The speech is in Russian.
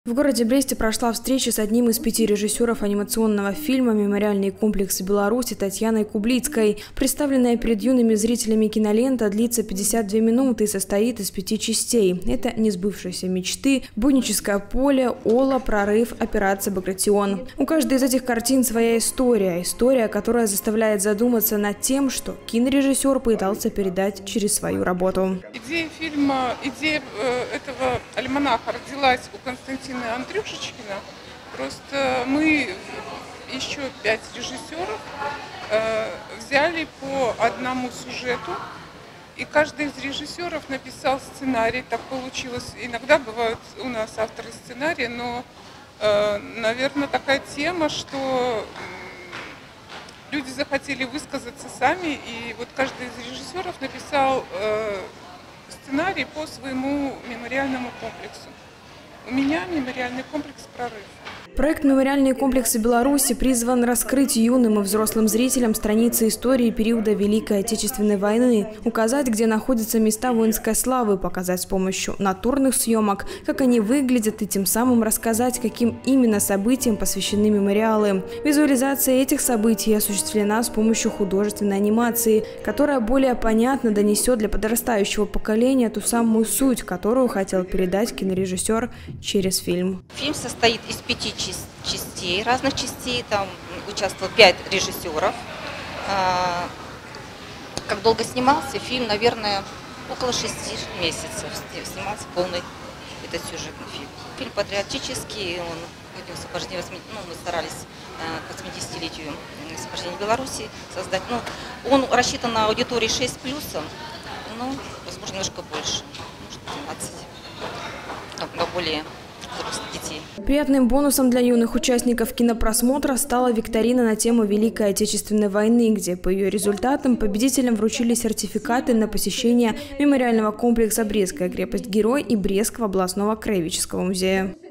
В городе Бресте прошла встреча с одним из 5 режиссеров анимационного фильма «Мемориальный комплекс Беларуси» Татьяной Кублицкой. Представленная перед юными зрителями кинолента длится 52 минуты и состоит из 5 частей. Это «Несбывшиеся мечты», «Буйническое поле», «Ола», «Прорыв», «Операция Багратион». У каждой из этих картин своя история. История, которая заставляет задуматься над тем, что кинорежиссер пытался передать через свою работу. Идея фильма, идея этого альманаха родилась у Константина Андрюшечкина. Просто мы, еще 5 режиссеров, взяли по одному сюжету, и каждый из режиссеров написал сценарий. Так получилось. Иногда бывают у нас авторы сценария, но, наверное, такая тема, что люди захотели высказаться сами, и вот каждый из режиссеров написал сценарий по своему мемориальному комплексу. У меня мемориальный комплекс «Прорыв». Проект «Мемориальные комплексы Беларуси» призван раскрыть юным и взрослым зрителям страницы истории периода Великой Отечественной войны, указать, где находятся места воинской славы, показать с помощью натурных съемок, как они выглядят, и тем самым рассказать, каким именно событиям посвящены мемориалы. Визуализация этих событий осуществлена с помощью художественной анимации, которая более понятно донесет для подрастающего поколения ту самую суть, которую хотел передать кинорежиссер через фильм. Фильм состоит из 5 частей, разных частей. Там участвовало 5 режиссеров. Как долго снимался фильм? Наверное, около 6 месяцев снимался полный этот сюжетный фильм. Фильм патриотический, он мы старались к 80-летию освобождения Беларуси создать. Он рассчитан на аудиторию 6+, но, возможно, немножко больше, может 12, но более детей. Приятным бонусом для юных участников кинопросмотра стала викторина на тему Великой Отечественной войны, где по ее результатам победителям вручили сертификаты на посещение мемориального комплекса «Брестская крепость-герой» и Брестского областного краеведческого музея.